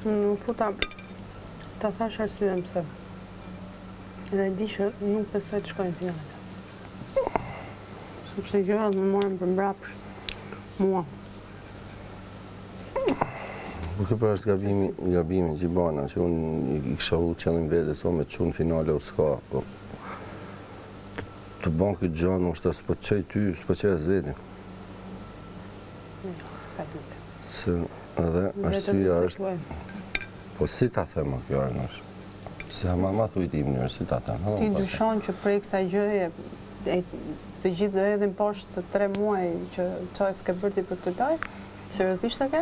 Unë futa ta thash arsyen pse. Edhe di që nuk besoj të shkojnë në finale. Sepse gjërat më morën për mbrapsh mua. Po kjo pra është gabimi Gjibana, që unë i kisha u qëllim vetes o me të qunë finale o s'ka, po të ban këtë gjanë, nuk është s'po të qej ty, s'po qej as vetin. S'ka duke. Se edhe arsyeja është, po si ta thema kjo arnash? Se ma thuj ti mënyrë, si ta them? Ti dyshon që prej kësaj gjëje, të gjithë do edhin poshtë 3 muaj që qaj s'ke bërti për të laj? Seriozisht e ke?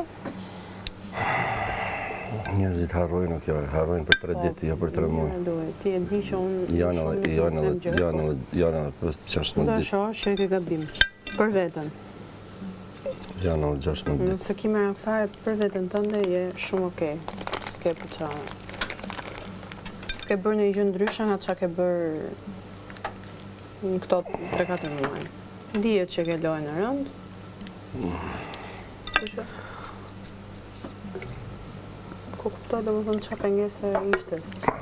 Njerëzit harrojnë kjo, harrojnë për 3 ditë, jo për 3 muaj. Ti e di që unë janë edhe për 16 Do ditë. shoh që e ke gabim. Për veten. Janë edhe 16 ditë. Nëse ki merak fare për veten tënde, je shumë okej. S'ke për qa. S'ke bërë një gjë ndryshe nga qa ke bërë në këto 3-4 muaj. Dihet që ke lojë në rënd. Ko kuptoj dhe më thënë qa pengese ishte?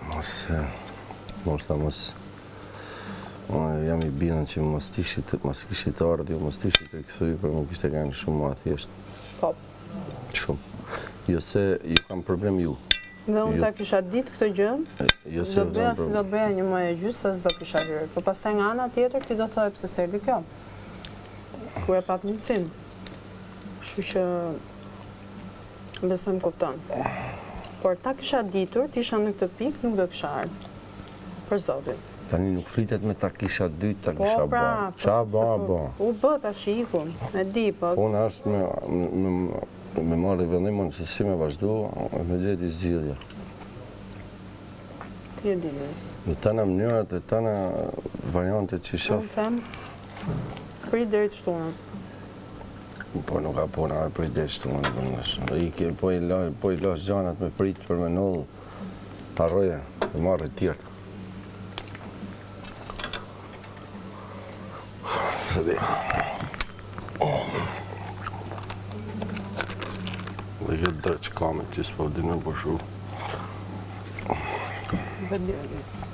Mos jam i binën që mos kishit ardhë, mos kishit të rikëthuj, për më kishte kanë shumë ma thjesht. Po. Shumë. Jo se ju kam problem ju. Dhe unë ta kisha ditë këtë gjë, do bëja si do bëja një muaj e gjysë, se s'do kisha hyrë. Po pastaj nga ana tjetër ti do thoj pse s'erdhi kjo. Kur e pat mundësinë. Kështu që besoj më kupton. Por ta kisha ditur, ti isha në këtë pikë, nuk do kisha ardhur. Për zotin. Tani nuk flitet me ta kisha dytë, ta kisha ba. Qa ba? U bë tash i ikum, e di, po. Unë është me marrë vendimin se si me vazhdu, me gjeti zgjidhja. Ti e di nësë. Në tëna mënyrat e tëna variantet që shof. Unë them, prit deri të shtunën. Po nuk ka puna me prit deri të shtunën. Po i lash gjanat me prit për me nullë, harroje, me marrë të tjertë. Dhe këtë dreq kamet që s'po dinë për shu. Bëdi e lësë.